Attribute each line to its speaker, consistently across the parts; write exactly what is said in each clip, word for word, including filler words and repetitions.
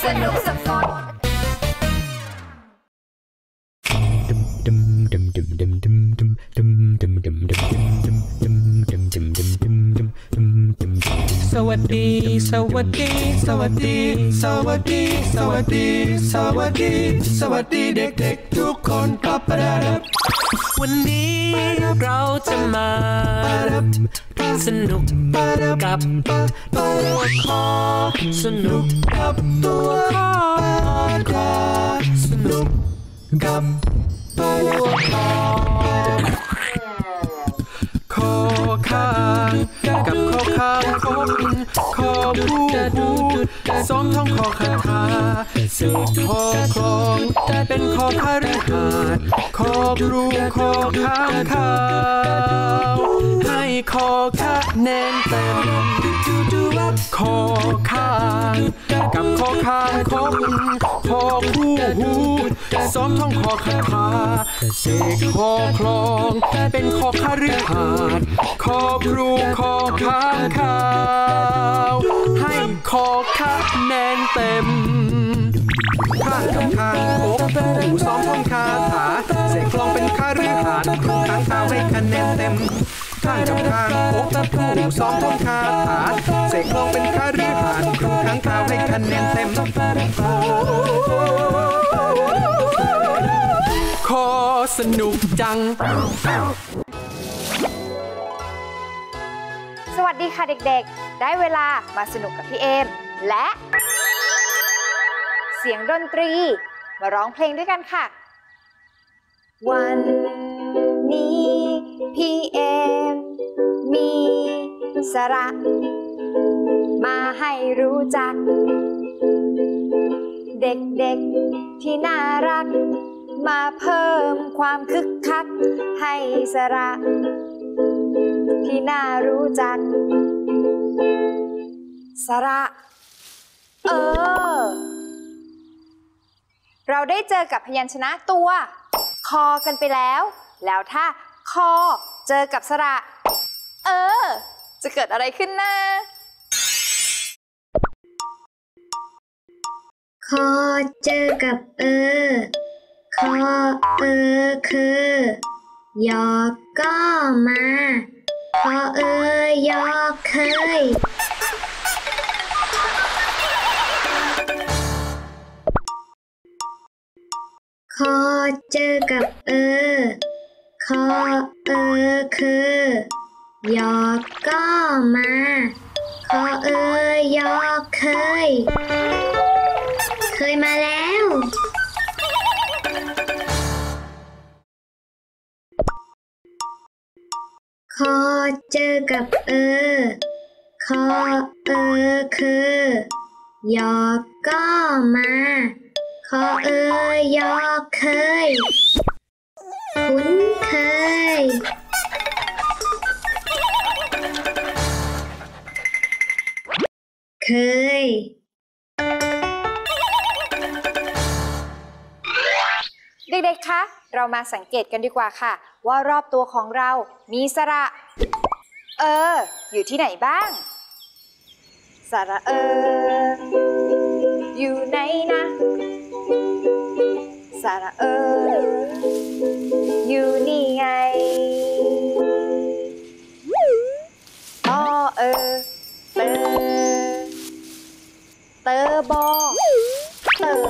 Speaker 1: สนุกสปอร์ต
Speaker 2: สวัสดีสวัสดีสวัสดีสวัสดีสวัสดีสวัสดีสวัสดีเด็กๆทุกคนปับปะดาบวันนี้เราจะมาสนุกกับตัวคอสนุกกับตัวคอสนุกกับตัวคอคอข้างกับคอข้างคอคอผู้ซ้อมท่องคอคาถาเสกคอคลองเป็นคอคาฤหัสถ์คอครูคอข้างข้าวให้คอคะแนนเต็มคอข้างกับคอข้างคอคอคู่หูซ้อมท่องคอคาถาเสกคอคลองเป็นคอคาฤหัสถ์คอครูคอข้างข้าวให้คอคะแนนเต็มข้างกับข้างโอ๊กหูซ้อมท่องคาถาเสกคลองเป็นคาฤหัสถ์ครูข้างข้าวให้คะแนนเต็มข้างกับข้างโอ๊กหูซ้อมท่องคาถาเสกคลองเป็นคาฤหัสถ์ครูข้างข้าวให้คะแนนเต็มคอสนุกจัง
Speaker 1: สวัสดีค่ะเด็กๆได้เวลามาสนุกกับพี่เอมและเสียงดนตรีมาร้องเพลงด้วยกันค่ะวันนี้พี่เอมมีสาระมาให้รู้จักเด็กๆที่น่ารักมาเพิ่มความคึกคักให้สาระที่น่ารู้จักสาระเออเราได้เจอกับพยัญชนะตัวคอกันไปแล้วแล้วถ้าคอเจอกับสระเออจะเกิดอะไรขึ้นนะ
Speaker 3: คอเจอกับเออคอเออคือยอก็มาคอเออยอเคยคอเจอกับเออคอเออคือยอก็มาคอเออยอเคยเคยมาแล้วคอเจอกับเออคอเออคือยอก็มาคอเออยอเคยคุ้นเคยเคย
Speaker 1: เด็กๆ คะ เรามาสังเกตกันดีกว่าค่ะว่ารอบตัวของเรามีสระเอออยู่ที่ไหนบ้างสระเอออยู่ไหนนะสระเอออยู่นี่ไงอเออเตอเตอบอเตอ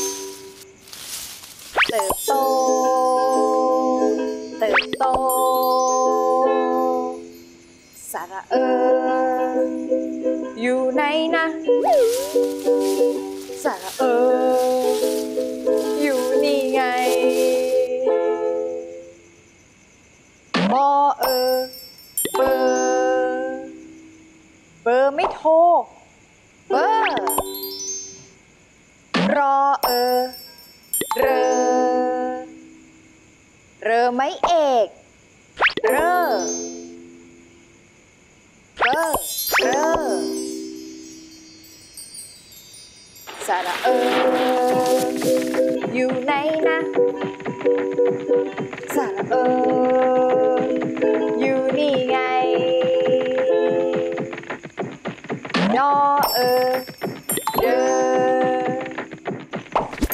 Speaker 1: เติบโตเติบโตสระเอออยู่ไหนนะสระเอออยู่นี่ไงบอเออเบอร์เบอร์ไม่โทรเบอร์รอเออเรอเรอไม่เอกเรอเรอเรอสระเอออยู่ไหนนะสระเอออยู่นี่ไงนอเออเดอ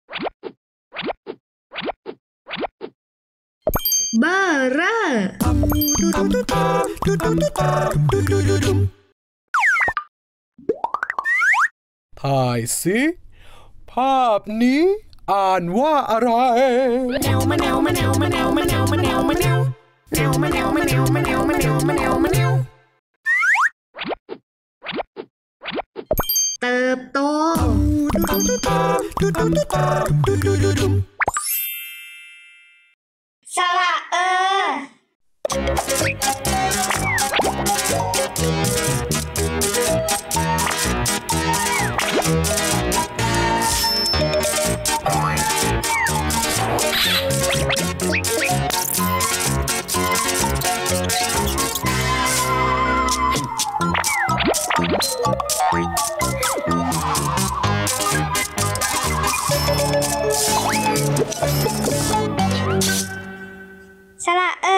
Speaker 3: เบอร์เรอ
Speaker 2: ถ่ายสิภาพนี้อ่านว่าอะไร
Speaker 4: แนวมะแนวมะแนวมะแนวมะแนวมะแนวมะแนวแนวมะแนวมะแนวมะแนวมะแนวมะแนวมะแนว
Speaker 3: เติบโตสระเอสระเอ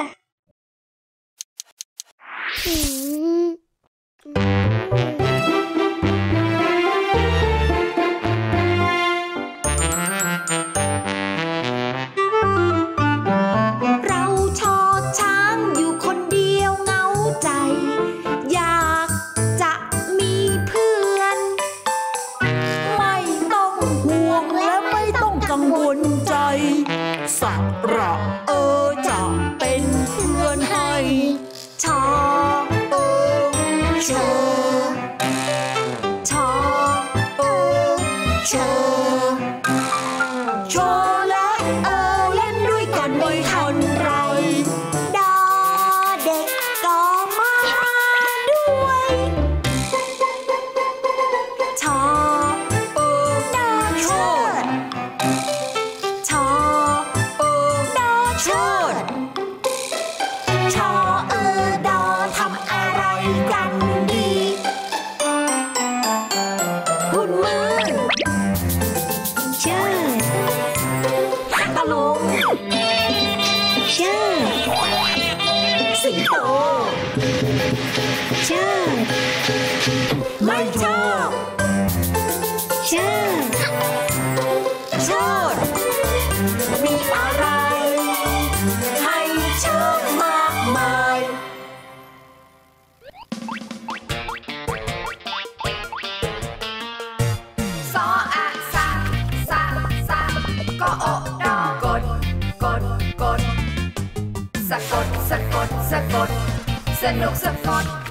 Speaker 5: เราชอช้างอยู่คนเดียวเหงาใจอยากจะมีเพื่อนไม่ต้องห่วงและไม่ต้องกังวลใจสระเออจะเป็นเพื่อนให้ชาเออเชอชาเออเชอโชว์และเออเล่นด้วยกันไม่ทันไรดาเด็กก็มาด้วยชาเออดาเชิดชาเออดาเชิดชาเออดาทำอะไรกันดีหุ่นมือ
Speaker 3: เชิด
Speaker 5: ตะลุง
Speaker 3: เชิด
Speaker 5: สิงโต
Speaker 3: เชิด
Speaker 5: ไม่ชอบ
Speaker 3: เชิด
Speaker 5: เชิดมีอะไรให้เชิดมากมาย
Speaker 1: สออะสะสะสะก็โอดอกด
Speaker 5: สะกดสะกดสะกดสนุกสะกด